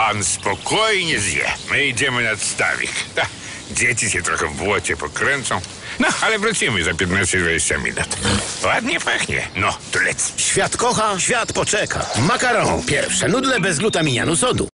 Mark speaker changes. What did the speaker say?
Speaker 1: pan spokojnie zje. My idziemy nad stawik. Dzieci się trochę w błocie pokręcą. No, ale wrócimy za 15-20 minut. Ładnie pachnie. No, to lec.
Speaker 2: Świat kocha, świat poczeka. Makaron. Pierwsze nudle bez glutaminianu sodu.